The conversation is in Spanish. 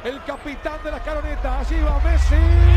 el capitán de la escaloneta. Allí va Messi.